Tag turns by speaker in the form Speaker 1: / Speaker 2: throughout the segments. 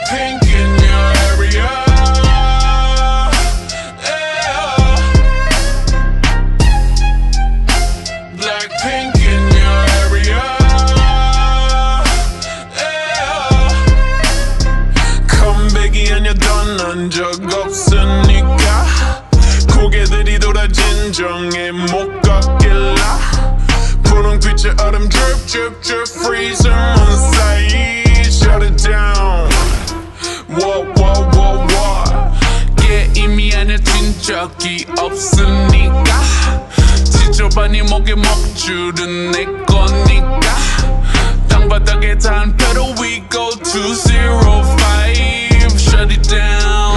Speaker 1: Blackpink in your area. Yeah. Blackpink in your area. Yeah. 컴백이 아니야 떠난 적 없으니까 고개들이 돌아 진정에 못 걷길라 분홍빛의 얼음 drip drip drip freezer on side shut it down. What what what what 게임이 아니야 진적이 없으니까 지저분이 목에 먹줄은 내 거니까 땅바닥에 단패로 we go 205 shut it down.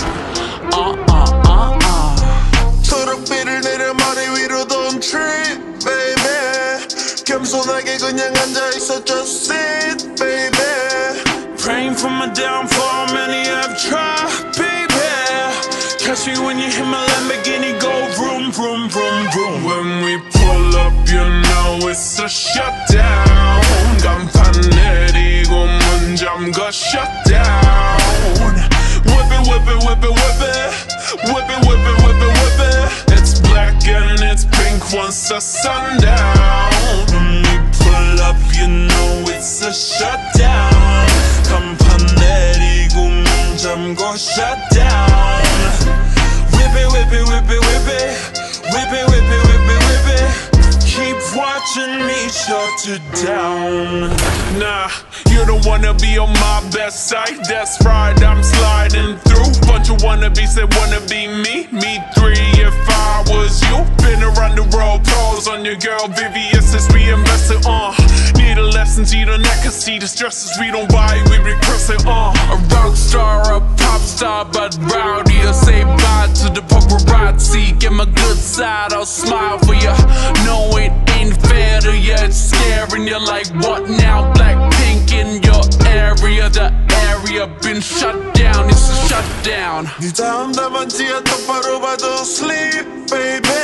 Speaker 1: 초록빛을 내려 머리 위로 don't trip baby 겸손하게 그냥 앉아있어 just sit baby praying for my downfall many have tried baby catch me when you hit my Lamborghini go vroom vroom vroom vroom when we pull up you know it's a shutdown 간판 내리고 문 잠궈 shutdown whip it whip it whip it whip it whip it whip it whip it whip it it's black and it's pink once the sundown when we pull up you know it's a shutdown 간판 내리고 문 잠궈 shutdown whip it whip it whip it whip it whip it whip it whip it whip it keep watching me shut it down. Nah, you don't wanna be on my best side. That's right, I'm sliding through. Bunch of wannabes that wanna be me. Me three if I was you. Been around the world, pros on your girl VVS as we invested on. Need a lesson, see the neck, see the stresses we don't buy, we regress it on. A rock star, a pop star, but rowdy. I say bye to the paparazzi. Get my good side, I'll smile for ya. No, it ain't fair to ya, it's scaring you like what now? Blackpink in your area, the area been shut down, it's a shutdown. 네 다음 답안지야 똑바로 봐도 sleep baby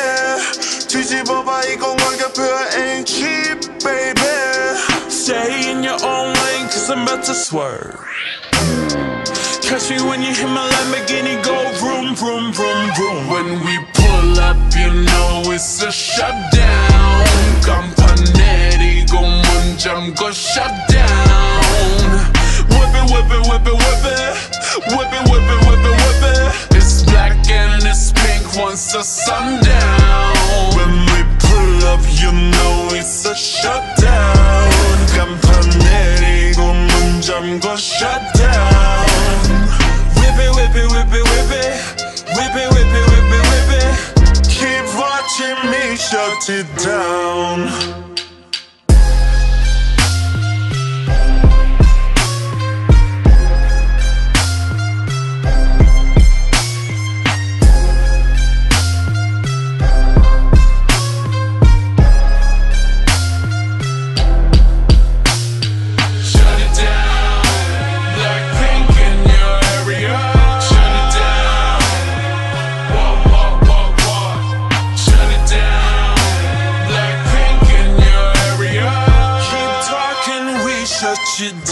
Speaker 1: 뒤집어봐 이 공간표야 ain't cheap baby stay in your own lane cause I'm about to swerve catch me when you hit my Lamborghini go vroom vroom vroom vroom when we pull up you know it's a shutdown 간판 내리고 문 잠궈 shutdown whip it whip it whip it whip it whip it whip it whip it whip it it's black and it's pink once the sundown when we pull up you know it's a shutdown 간판 내리고 문 잠궈 shutdown whip it whip it whip it whip it whip it whip it whip it whip it keep watching me shut it down. Shut you